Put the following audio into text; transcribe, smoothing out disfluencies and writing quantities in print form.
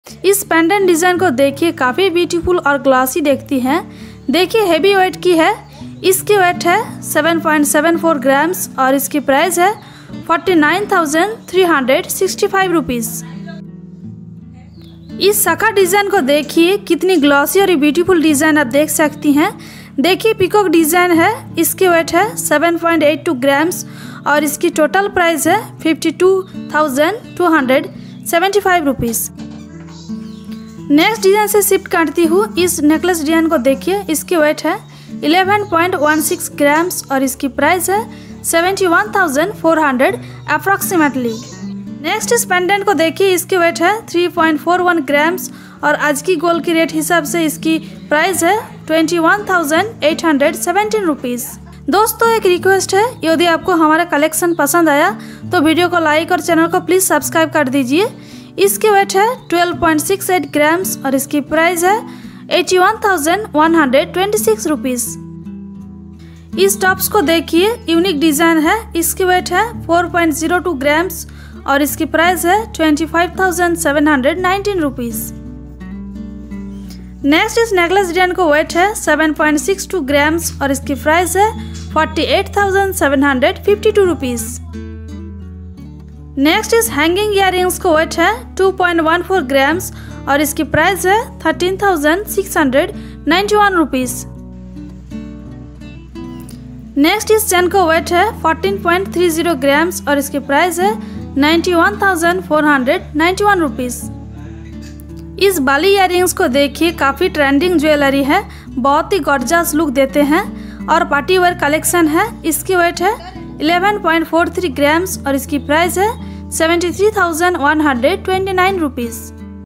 इस pendant design को देखिए, काफ़ी ब्यूटीफुल और ग्लासी देखती हैं। देखिए हेवी वेट की है, इसकी वेट है 7.74 ग्राम्स और इसकी प्राइस है 49,365 रुपीज़। इस शाखा डिज़ाइन को देखिए, कितनी ग्लॉसी और ब्यूटीफुल डिज़ाइन आप देख सकती हैं। देखिए पीकॉक डिज़ाइन है, इसकी वेट है 7.82 ग्राम्स और इसकी टोटल प्राइस है 52,275 रुपीज़। नेक्स्ट डिज़ाइन से शिफ्ट करती हूँ। इस नेकलेस डिज़ाइन को देखिए, इसकी वेट है 11.16 ग्राम्स और इसकी प्राइस है 71,400 अप्रॉक्सीमेटली। नेक्स्ट इस पेंडेंट को देखिए, इसकी वेट है 3.41 ग्राम्स और आज की गोल्ड की रेट हिसाब से इसकी प्राइस है 21,817 रुपीज़। दोस्तों एक रिक्वेस्ट है, यदि आपको हमारा कलेक्शन पसंद आया तो वीडियो को लाइक और चैनल को प्लीज़ सब्सक्राइब कर दीजिए। इसकी वेट है 12.68 ग्राम्स और इसकी प्राइस है 81,126 रुपीज़। इस टॉप्स को देखिए, यूनिक डिज़ाइन है, इसकी वेट है 4.02 ग्राम्स और इसकी प्राइस है 25,719 रुपीज़। नेक्स्ट इस नेकलेस डिजाइन को वेट है 7.62 ग्राम्स और इसकी प्राइस है 48,752 रुपीज़। नेक्स्ट इस हैंगिंग इयररिंग्स को वेट है 2.14 ग्राम्स और इसकी प्राइस है 13,691 रुपीज़। नेक्स्ट इस चेन को वेट है 14.30 ग्राम्स और इसकी प्राइस है 91,491 रुपीज़। इस बाली इयररिंग्स को देखिए, काफ़ी ट्रेंडिंग ज्वेलरी है, बहुत ही गॉर्जियस लुक देते हैं और पार्टी वेयर कलेक्शन है। इसकी वेट है 11.43 ग्राम्स और इसकी प्राइस है 73,129 रुपीज़।